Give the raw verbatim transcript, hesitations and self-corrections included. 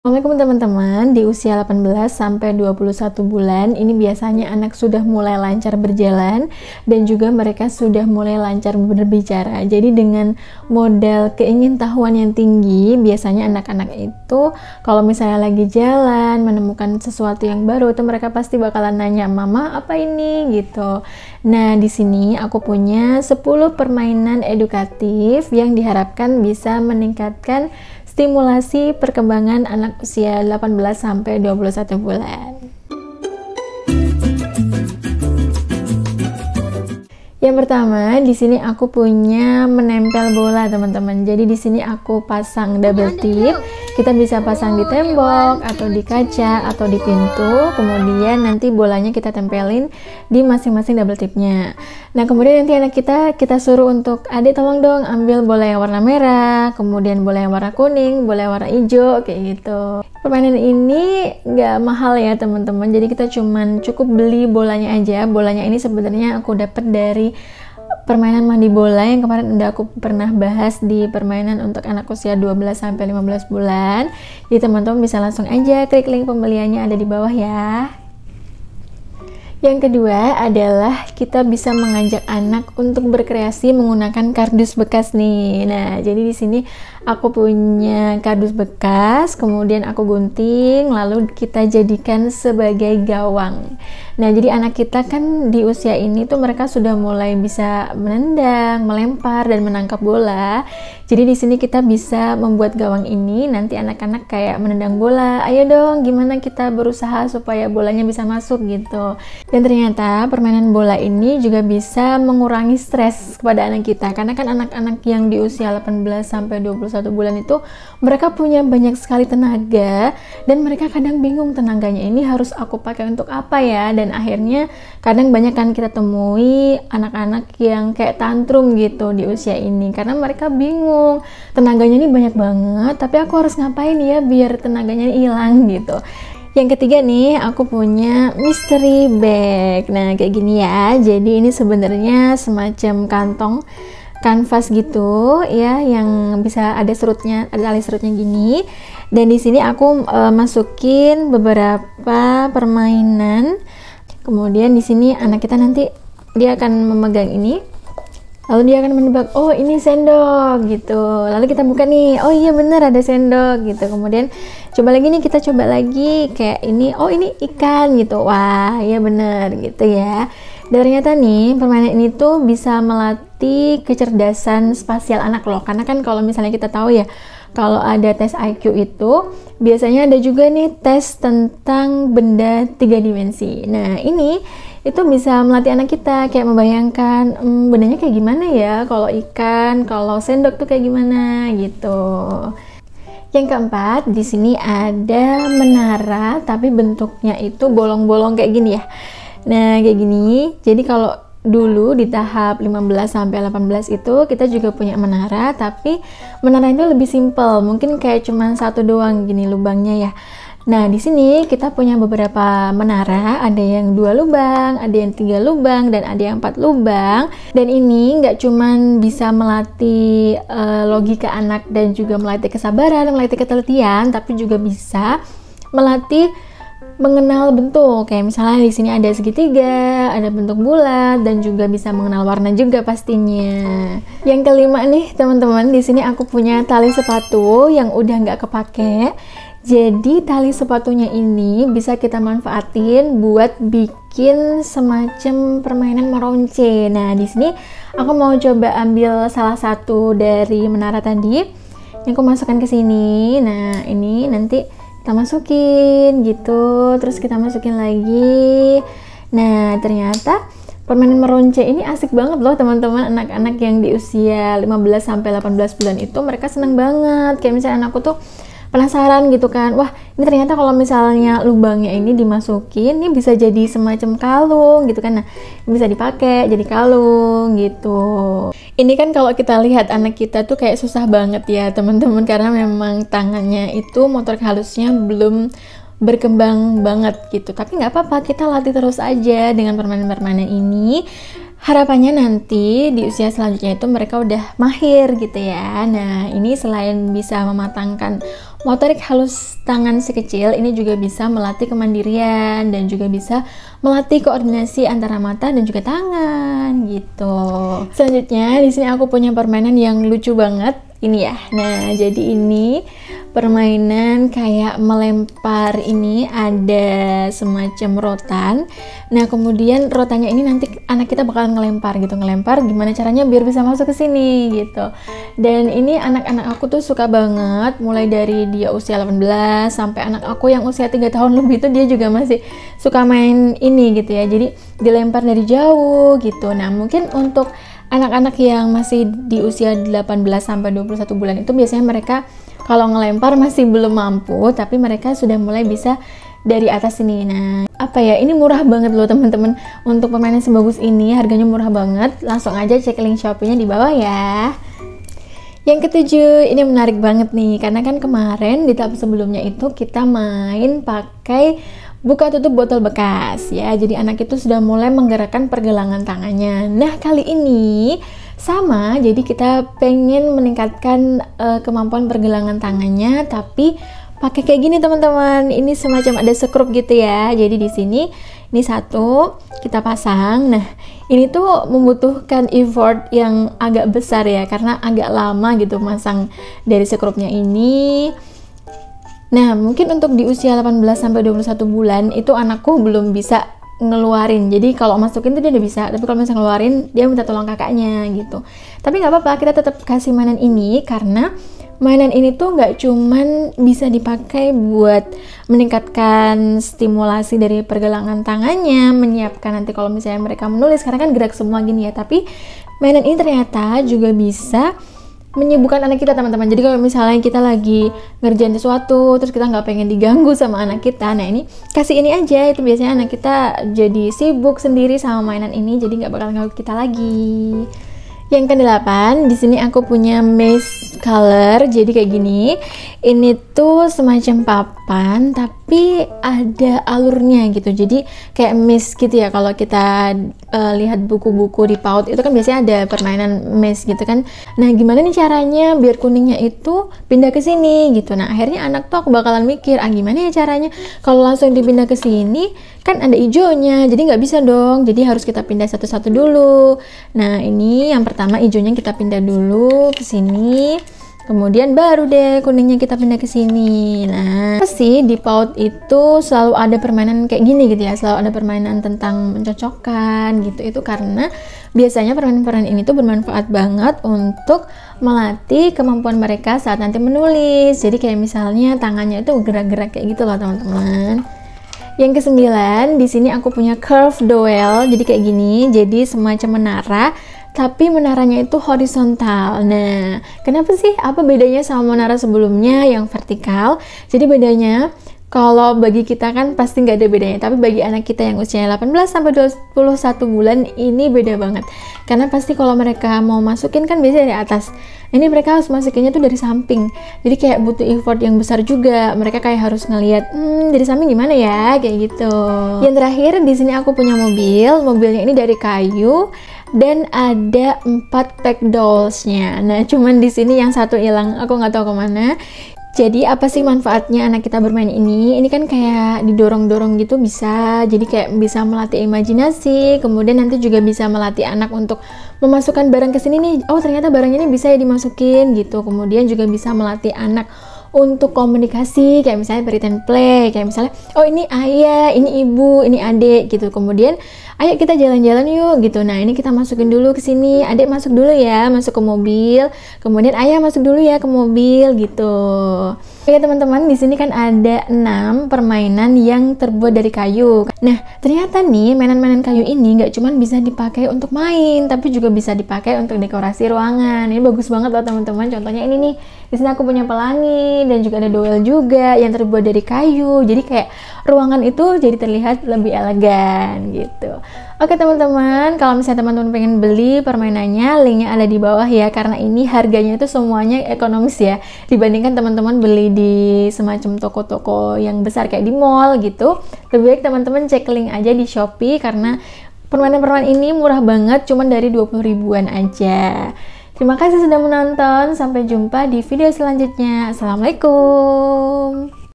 Assalamualaikum teman-teman. Di usia delapan belas sampai dua puluh satu bulan ini biasanya anak sudah mulai lancar berjalan dan juga mereka sudah mulai lancar berbicara. Jadi dengan modal keingintahuan yang tinggi, biasanya anak-anak itu kalau misalnya lagi jalan menemukan sesuatu yang baru itu mereka pasti bakalan nanya, "Mama, apa ini?" gitu. Nah, di sini aku punya sepuluh permainan edukatif yang diharapkan bisa meningkatkan stimulasi perkembangan anak usia delapan belas sampai dua puluh satu bulan. Yang pertama, di sini aku punya menempel bola, teman-teman. Jadi di sini aku pasang double tip. Kita bisa pasang di tembok atau di kaca atau di pintu. Kemudian nanti bolanya kita tempelin di masing-masing double tipnya. Nah, kemudian nanti anak kita kita suruh untuk, "Adik tolong dong ambil bola yang warna merah, kemudian bola yang warna kuning, bola yang warna hijau," kayak gitu. Permainan ini nggak mahal ya, teman-teman. Jadi kita cuman cukup beli bolanya aja. Bolanya ini sebenarnya aku dapat dari permainan mandi bola yang kemarin udah aku pernah bahas di permainan untuk anak usia dua belas sampai lima belas bulan. Jadi teman-teman bisa langsung aja klik link pembeliannya ada di bawah ya. Yang kedua adalah kita bisa mengajak anak untuk berkreasi menggunakan kardus bekas nih. Nah, jadi di sini aku punya kardus bekas, kemudian aku gunting, lalu kita jadikan sebagai gawang. Nah, jadi anak kita kan di usia ini tuh mereka sudah mulai bisa menendang, melempar, dan menangkap bola. Jadi di sini kita bisa membuat gawang ini, nanti anak-anak kayak menendang bola. Ayo dong, gimana kita berusaha supaya bolanya bisa masuk gitu. Dan ternyata permainan bola ini juga bisa mengurangi stres kepada anak kita. Karena kan anak-anak yang di usia delapan belas sampai dua puluh satu bulan itu mereka punya banyak sekali tenaga dan mereka kadang bingung tenaganya ini harus aku pakai untuk apa ya. Dan akhirnya kadang banyak kan kita temui anak-anak yang kayak tantrum gitu di usia ini karena mereka bingung, tenaganya ini banyak banget tapi aku harus ngapain ya biar tenaganya hilang gitu. Yang ketiga nih, aku punya mystery bag. Nah, kayak gini ya. Jadi ini sebenarnya semacam kantong kanvas gitu ya, yang bisa ada serutnya, ada tali serutnya gini. Dan di sini aku e, masukin beberapa permainan. Kemudian di sini anak kita nanti dia akan memegang ini. Lalu dia akan menebak, oh ini sendok gitu. Lalu kita buka nih, oh iya bener ada sendok gitu. Kemudian coba lagi nih, kita coba lagi kayak ini, oh ini ikan gitu. Wah iya bener gitu ya. Dan ternyata nih permainan ini tuh bisa melatih kecerdasan spasial anak loh. Karena kan kalau misalnya kita tahu ya, kalau ada tes I Q itu biasanya ada juga nih tes tentang benda tiga dimensi. Nah ini itu bisa melatih anak kita kayak membayangkan hmm, bendanya kayak gimana ya, kalau ikan, kalau sendok tuh kayak gimana gitu. Yang keempat, di sini ada menara tapi bentuknya itu bolong-bolong kayak gini ya. Nah, kayak gini. Jadi kalau dulu di tahap lima belas sampai delapan belas itu kita juga punya menara, tapi menara itu lebih simple. Mungkin kayak cuman satu doang gini lubangnya ya. Nah, di sini kita punya beberapa menara, ada yang dua lubang, ada yang tiga lubang, dan ada yang empat lubang. Dan ini nggak cuman bisa melatih uh, logika anak dan juga melatih kesabaran, melatih ketelitian, tapi juga bisa melatih mengenal bentuk. Kayak misalnya di sini ada segitiga, ada bentuk bulat, dan juga bisa mengenal warna juga pastinya. Yang kelima nih, teman-teman, di sini aku punya tali sepatu yang udah nggak kepake. Jadi tali sepatunya ini bisa kita manfaatin buat bikin semacam permainan meronce. Nah, di sini aku mau coba ambil salah satu dari menara tadi. Yang aku masukkan ke sini. Nah, ini nanti kita masukin gitu. Terus kita masukin lagi. Nah, ternyata permainan meronce ini asik banget loh, teman-teman. Anak-anak yang di usia lima belas sampai delapan belas bulan itu mereka seneng banget. Kayak misalnya anakku tuh penasaran gitu kan, wah ini ternyata kalau misalnya lubangnya ini dimasukin, ini bisa jadi semacam kalung gitu kan. Nah, bisa dipakai jadi kalung gitu. Ini kan kalau kita lihat anak kita tuh kayak susah banget ya teman-teman, karena memang tangannya itu motorik halusnya belum berkembang banget gitu. Tapi nggak apa-apa, kita latih terus aja dengan permainan-permainan ini. Harapannya nanti di usia selanjutnya itu mereka udah mahir gitu ya. Nah, ini selain bisa mematangkan motorik halus tangan si kecil, ini juga bisa melatih kemandirian dan juga bisa melatih koordinasi antara mata dan juga tangan gitu. Selanjutnya di sini aku punya permainan yang lucu banget ini ya. Nah, jadi ini permainan kayak melempar, ini ada semacam rotan. Nah, kemudian rotannya ini nanti anak kita bakalan ngelempar gitu, ngelempar gimana caranya biar bisa masuk ke sini gitu. Dan ini anak-anak aku tuh suka banget, mulai dari dia usia delapan belas sampai anak aku yang usia tiga tahun lebih itu dia juga masih suka main ini gitu ya. Jadi dilempar dari jauh gitu. Nah, mungkin untuk anak-anak yang masih di usia delapan belas sampai dua puluh satu bulan itu biasanya mereka kalau ngelempar masih belum mampu, tapi mereka sudah mulai bisa dari atas ini. Nah, apa ya, ini murah banget loh teman-teman. Untuk permainan sebagus ini harganya murah banget. Langsung aja cek link Shopee-nya di bawah ya. Yang ketujuh, ini menarik banget nih, karena kan kemarin di tahap sebelumnya itu kita main pakai buka tutup botol bekas ya. Jadi anak itu sudah mulai menggerakkan pergelangan tangannya. Nah, kali ini sama, jadi kita pengen meningkatkan uh, kemampuan pergelangan tangannya, tapi pakai kayak gini teman-teman. Ini semacam ada sekrup gitu ya. Jadi di sini ini satu kita pasang. Nah, ini tuh membutuhkan effort yang agak besar ya, karena agak lama gitu masang dari sekrupnya ini. Nah, mungkin untuk di usia delapan belas sampai dua puluh satu bulan itu anakku belum bisa ngeluarin. Jadi kalau masukin tuh dia udah bisa, tapi kalau misalnya ngeluarin dia minta tolong kakaknya gitu. Tapi nggak apa-apa, kita tetap kasih mainan ini karena mainan ini tuh nggak cuman bisa dipakai buat meningkatkan stimulasi dari pergelangan tangannya, menyiapkan nanti kalau misalnya mereka menulis, karena kan gerak semua gini ya, tapi mainan ini ternyata juga bisa menyibukkan anak kita teman-teman. Jadi kalau misalnya kita lagi ngerjain sesuatu terus kita nggak pengen diganggu sama anak kita, nah ini kasih ini aja, itu biasanya anak kita jadi sibuk sendiri sama mainan ini, jadi nggak bakal ganggu kita lagi. Yang kedelapan, di sini aku punya maze color. Jadi kayak gini. Ini tuh semacam papan tapi ada alurnya gitu. Jadi kayak maze gitu ya. Kalau kita uh, lihat buku-buku di PAUD itu kan biasanya ada permainan maze gitu kan. Nah, gimana nih caranya biar kuningnya itu pindah ke sini gitu. Nah, akhirnya anak tuh aku bakalan mikir, ah gimana ya caranya kalau langsung dipindah ke sini kan ada hijaunya, jadi nggak bisa dong. Jadi harus kita pindah satu-satu dulu. Nah, ini yang pertama hijaunya kita pindah dulu ke sini. Kemudian baru deh kuningnya kita pindah ke sini. Nah, pasti di PAUD itu selalu ada permainan kayak gini gitu ya. Selalu ada permainan tentang mencocokkan gitu. Itu karena biasanya permainan-permainan ini tuh bermanfaat banget untuk melatih kemampuan mereka saat nanti menulis. Jadi kayak misalnya tangannya itu gerak-gerak kayak gitu loh teman-teman. Yang kesembilan, di sini aku punya curve dowel. Jadi kayak gini, jadi semacam menara, tapi menaranya itu horizontal. Nah, kenapa sih? Apa bedanya sama menara sebelumnya yang vertikal? Jadi bedanya, kalau bagi kita kan pasti nggak ada bedanya, tapi bagi anak kita yang usianya delapan belas sampai dua puluh satu bulan ini beda banget. Karena pasti kalau mereka mau masukin kan biasanya dari atas. Ini mereka harus masukinnya tuh dari samping. Jadi kayak butuh effort yang besar juga. Mereka kayak harus ngelihat, hmm, dari samping gimana ya, kayak gitu. Yang terakhir di sini aku punya mobil. Mobilnya ini dari kayu dan ada empat pack dolls-nya. Nah, cuman di sini yang satu hilang. Aku nggak tahu kemana. Jadi apa sih manfaatnya anak kita bermain ini? Ini kan kayak didorong-dorong gitu bisa. Jadi kayak bisa melatih imajinasi. Kemudian nanti juga bisa melatih anak untuk memasukkan barang ke sini nih. Oh, ternyata barangnya ini bisa ya dimasukin gitu. Kemudian juga bisa melatih anak untuk komunikasi, kayak misalnya pretend play, kayak misalnya oh ini ayah, ini ibu, ini adik gitu. Kemudian ayo kita jalan-jalan yuk gitu. Nah, ini kita masukin dulu ke sini. Adik masuk dulu ya, masuk ke mobil. Kemudian ayah masuk dulu ya ke mobil gitu. Oke teman-teman, di sini kan ada enam permainan yang terbuat dari kayu. Nah, ternyata nih mainan-mainan kayu ini nggak cuma bisa dipakai untuk main, tapi juga bisa dipakai untuk dekorasi ruangan. Ini bagus banget loh teman-teman. Contohnya ini nih. Di sini aku punya pelangi dan juga ada dowel juga yang terbuat dari kayu. Jadi kayak ruangan itu jadi terlihat lebih elegan gitu. Oke teman-teman, kalau misalnya teman-teman pengen beli permainannya, linknya ada di bawah ya. Karena ini harganya itu semuanya ekonomis ya, dibandingkan teman-teman beli di semacam toko-toko yang besar kayak di mall gitu. Lebih baik teman-teman cek link aja di Shopee, karena Permainan-permainan ini murah banget, cuman dari dua puluh ribuan aja. Terima kasih sudah menonton, sampai jumpa di video selanjutnya. Assalamualaikum.